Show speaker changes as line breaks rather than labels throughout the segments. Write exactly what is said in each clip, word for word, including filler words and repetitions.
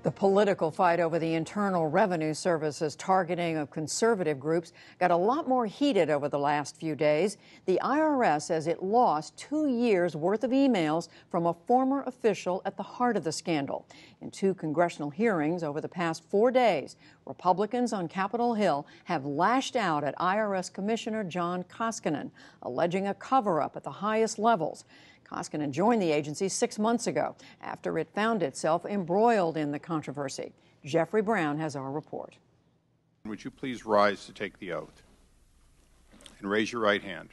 The political fight over the Internal Revenue Service's targeting of conservative groups got a lot more heated over the last few days. The I R S says it lost two years' worth of emails from a former official at the heart of the scandal. In two congressional hearings over the past four days, Republicans on Capitol Hill have lashed out at I R S Commissioner John Koskinen, alleging a cover-up at the highest levels. Koskinen joined the agency six months ago after it found itself embroiled in the controversy. Jeffrey Brown has our report.
Would you please rise to take the oath and raise your right hand?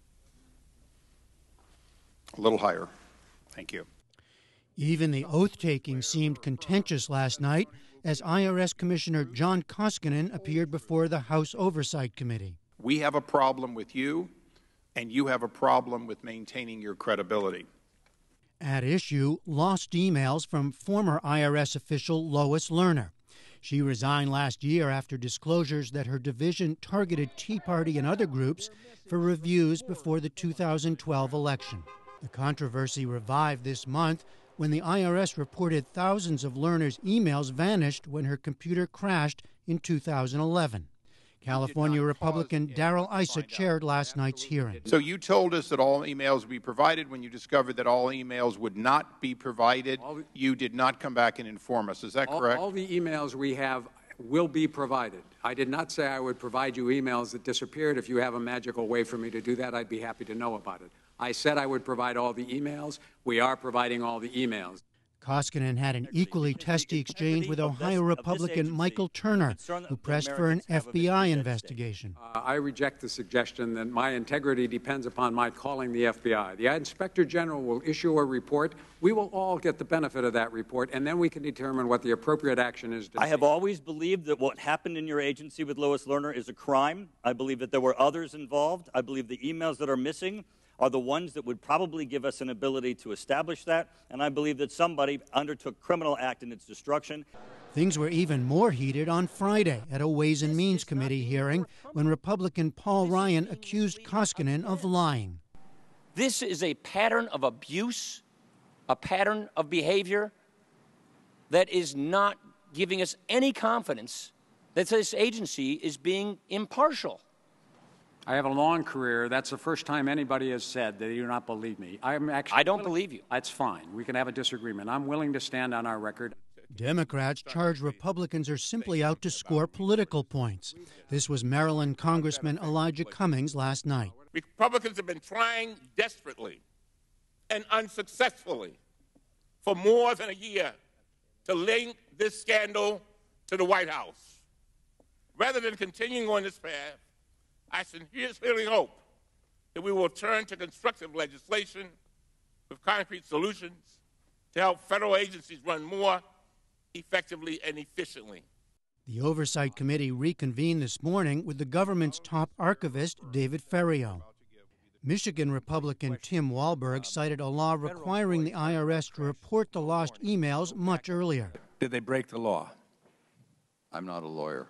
A little higher. Thank you.
Even the oath-taking seemed contentious last night as I R S Commissioner John Koskinen appeared before the House Oversight Committee.
We have a problem with you, and you have a problem with maintaining your credibility.
At issue, lost emails from former I R S official Lois Lerner. She resigned last year after disclosures that her division targeted Tea Party and other groups for reviews before the two thousand twelve election. The controversy revived this month when the I R S reported thousands of Lerner's emails vanished when her computer crashed in two thousand eleven. California Republican Darrell Issa chaired last night's hearing.
So you told us that all emails would be provided. When you discovered that all emails would not be provided, you did not come back and inform us. Is that
all,
correct?
All the emails we have will be provided. I did not say I would provide you emails that disappeared. If you have a magical way for me to do that, I'd be happy to know about it. I said I would provide all the emails. We are providing all the emails.
Koskinen had an equally testy exchange with Ohio Republican Michael Turner, who pressed for an F B I investigation.
Uh, I reject the suggestion that my integrity depends upon my calling the F B I. The Inspector General will issue a report. We will all get the benefit of that report, and then we can determine what the appropriate action is.
I have always believed that what happened in your agency with Lois Lerner is a crime. I believe that there were others involved. I believe the emails that are missing are the ones that would probably give us an ability to establish that, and I believe that somebody undertook criminal act in its destruction.
Things were even more heated on Friday at a Ways and Means Committee hearing when Republican Paul Ryan accused Koskinen of lying.
This is a pattern of abuse, a pattern of behavior that is not giving us any confidence that this agency is being impartial.
I have a long career. That's the first time anybody has said that they do not believe me. I'm actually
I don't
willing,
believe you.
That's fine. We can have a disagreement. I'm willing to stand on our record.
Democrats charge Republicans are simply out to score political points. This was Maryland Congressman Elijah Cummings last night.
Republicans have been trying desperately and unsuccessfully for more than a year to link this scandal to the White House. Rather than continuing on this path, I sincerely hope that we will turn to constructive legislation with concrete solutions to help federal agencies run more effectively and efficiently.
The Oversight Committee reconvened this morning with the government's top archivist, David Ferriero. Michigan Republican Tim Walberg cited a law requiring the I R S to report the lost emails much earlier.
Did they break the law? I'm not a lawyer.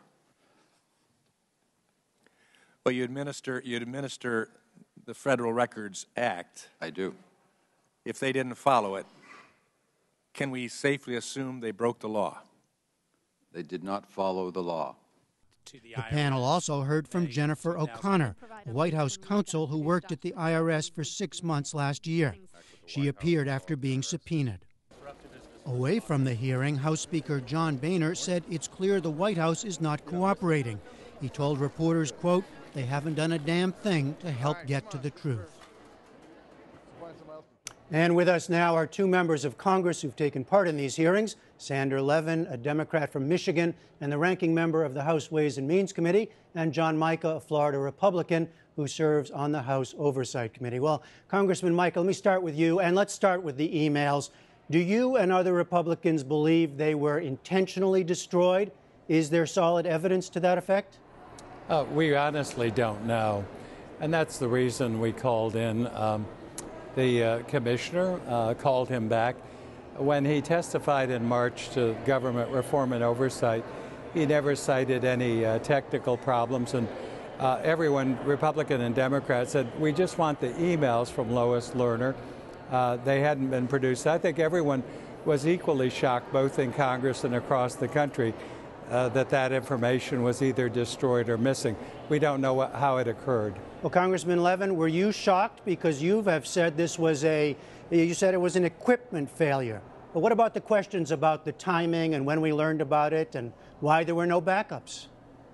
Well, you administer, you administer the Federal Records Act. I do. If they didn't follow it, can we safely assume they broke the law? They did not follow the law.
The panel also heard from Jennifer O'Connor, a White House counsel who worked at the I R S for six months last year. She appeared after being subpoenaed. Away from the hearing, House Speaker John Boehner said it's clear the White House is not cooperating. He told reporters, quote, they haven't done a damn thing to help get to the truth. And with us now are two members of Congress who've taken part in these hearings, Sander Levin, a Democrat from Michigan and the ranking member of the House Ways and Means Committee, and John Mica, a Florida Republican who serves on the House Oversight Committee. Well, Congressman Mica, let me start with you, and let's start with the emails. Do you and other Republicans believe they were intentionally destroyed? Is there solid evidence to that effect?
Uh, we honestly don't know, and that's the reason we called in um, the uh, commissioner, uh, called him back. When he testified in March to government reform and oversight, he never cited any uh, technical problems, and uh, everyone, Republican and Democrat, said, we just want the emails from Lois Lerner. Uh, they hadn't been produced. I think everyone was equally shocked, both in Congress and across the country, uh, that that information was either destroyed or missing. We don't know what, how it occurred.
Well, Congressman Levin, were you shocked? Because you have said this was a, you said it was an equipment failure. But what about the questions about the timing and when we learned about it and why there were no backups?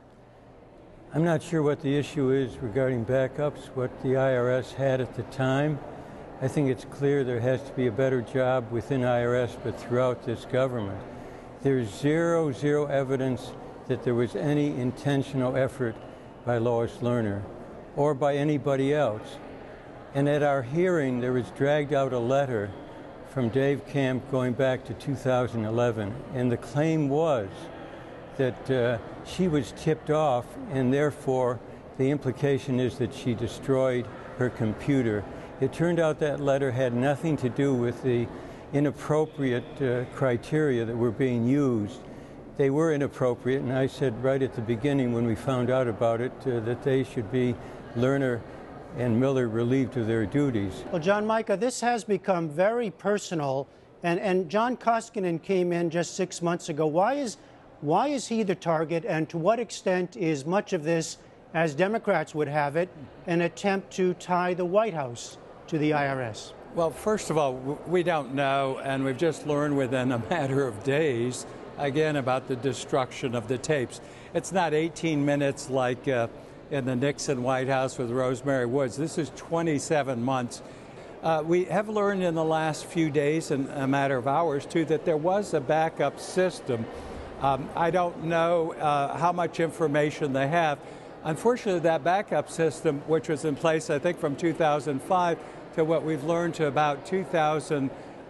I'm not sure what the issue is regarding backups, what the I R S had at the time. I think it's clear there has to be a better job within I R S, but throughout this government. There's zero, zero evidence that there was any intentional effort by Lois Lerner or by anybody else. And at our hearing, there was dragged out a letter from Dave Camp going back to two thousand eleven, and the claim was that uh, she was tipped off, and therefore the implication is that she destroyed her computer. It turned out that letter had nothing to do with the inappropriate uh, criteria that were being used. They were inappropriate, and I said right at the beginning when we found out about it uh, that they should be Lerner and Miller relieved of their duties.
Well, John Mica, this has become very personal, and, and John Koskinen came in just six months ago. Why is, why is he the target, and to what extent is much of this, as Democrats would have it, an attempt to tie the White House to the I R S?
Well, first of all, we don't know, and we've just learned within a matter of days, again, about the destruction of the tapes. It's not eighteen minutes like uh, in the Nixon White House with Rosemary Woods. This is twenty-seven months. Uh, we have learned in the last few days, in a matter of hours, too, that there was a backup system. Um, I don't know uh, how much information they have. Unfortunately, that backup system, which was in place, I think, from two thousand five to what we've learned to about two thousand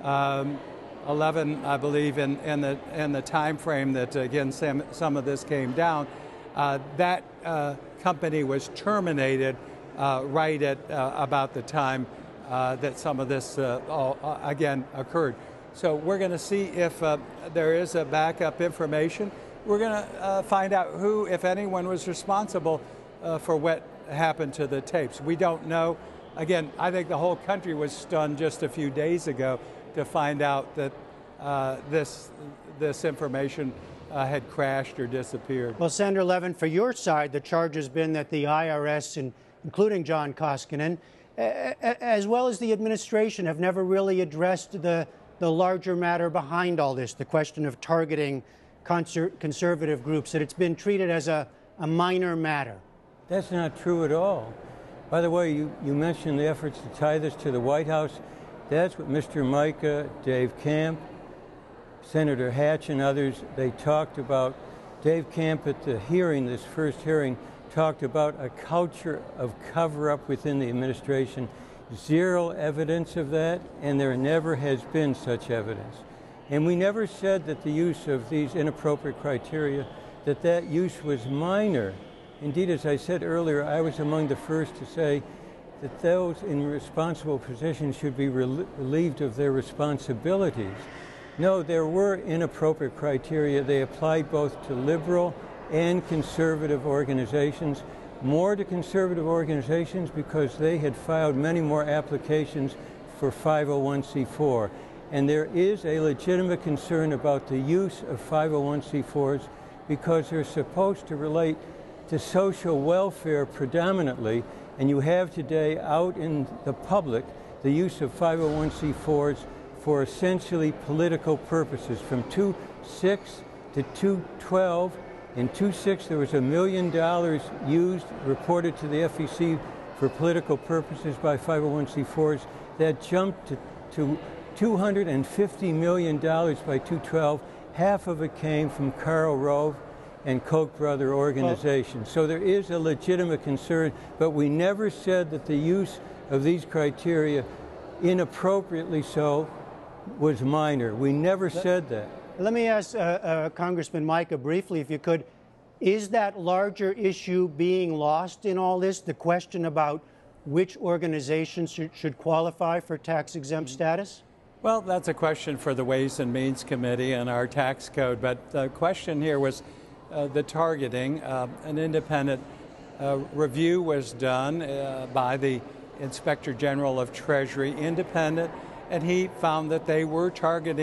eleven, I believe, in, in the in the time frame that, again, some, some of this came down, uh, that uh, company was terminated uh, right at uh, about the time uh, that some of this, uh, all, uh, again, occurred. So we're going to see if uh, there is a backup information. We're going to uh, find out who, if anyone, was responsible uh, for what happened to the tapes. We don't know. Again, I think the whole country was stunned just a few days ago to find out that uh, this this information uh, had crashed or disappeared.
Well, Senator Levin, for your side, the charge has been that the I R S, and including John Koskinen, as well as the administration, have never really addressed the, the larger matter behind all this, the question of targeting conservative groups, that it's been treated as a, a minor matter.
That's not true at all. By the way, you, you mentioned the efforts to tie this to the White House. That's what Mister Mica, Dave Camp, Senator Hatch, and others, they talked about. Dave Camp at the hearing, this first hearing, talked about a culture of cover-up within the administration. Zero evidence of that, and there never has been such evidence. And we never said that the use of these inappropriate criteria, that that use was minor. Indeed, as I said earlier, I was among the first to say that those in responsible positions should be rel- relieved of their responsibilities. No, there were inappropriate criteria. They applied both to liberal and conservative organizations, more to conservative organizations because they had filed many more applications for five oh one c four. And there is a legitimate concern about the use of five oh one c fours because they're supposed to relate to social welfare predominantly, and you have today out in the public the use of five oh one c fours for essentially political purposes. From two six to two twelve, in two six there was a million dollars used, reported to the F E C for political purposes by five oh one c fours. That jumped to, to two hundred fifty million dollars by two twelve. Half of it came from Karl Rove and Koch brother organizations. So there is a legitimate concern, but we never said that the use of these criteria, inappropriately so, was minor. We never said that.
Let me ask uh, uh, Congressman Mica briefly, if you could, is that larger issue being lost in all this, the question about which organizations should, should qualify for tax-exempt status?
Well, that's a question for the Ways and Means Committee and our tax code, but the question here was Uh, the targeting. Uh, an independent uh, review was done uh, by the Inspector General of Treasury, independent, and he found that they were targeting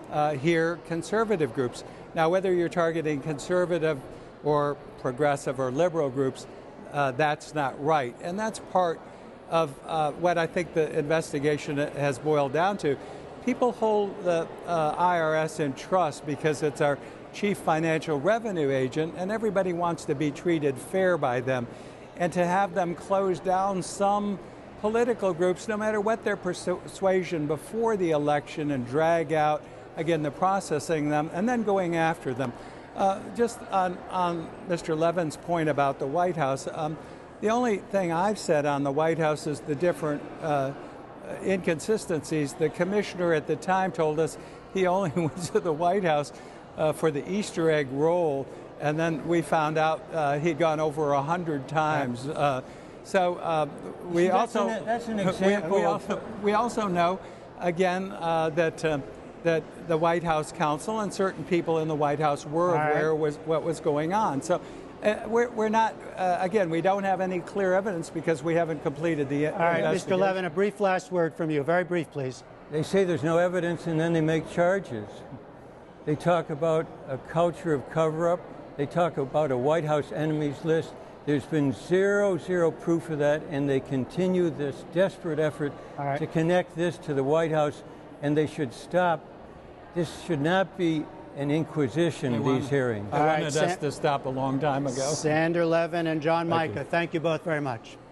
uh, here conservative groups. Now, whether you're targeting conservative or progressive or liberal groups, uh, that's not right. And that's part of uh, what I think the investigation has boiled down to. People hold the uh, I R S in trust because it's our chief financial revenue agent, and everybody wants to be treated fair by them. And to have them close down some political groups, no matter what their persuasion before the election, and drag out, again, the processing them and then going after them. Uh, just on, on Mister Levin's point about the White House, um, the only thing I've said on the White House is the different uh, inconsistencies. The commissioner at the time told us he only went to the White House uh, for the Easter egg roll, and then we found out uh, he'd gone over a hundred times. Uh, so uh, we
that's
also
an, that's an example.
We, we,
of,
also, we also know, again, uh, that uh, that the White House counsel and certain people in the White House were
All
aware
right.
was what was going on. So. Uh, we're, we're not, uh, again, we don't have any clear evidence because we haven't completed the
All right, Mister Levin, a brief last word from you. Very brief, please.
They say there's no evidence, and then they make charges. They talk about a culture of cover-up. They talk about a White House enemies list. There's been zero, zero proof of that, and they continue this desperate effort
right.
to connect this to the White House, and they should stop. This should not be an inquisition,
They
these
wanted,
hearings.
They
All
wanted
right,
us
San-
to stop a long time ago.
Sander Levin and John
Thank
Micah,
you.
thank you both very much.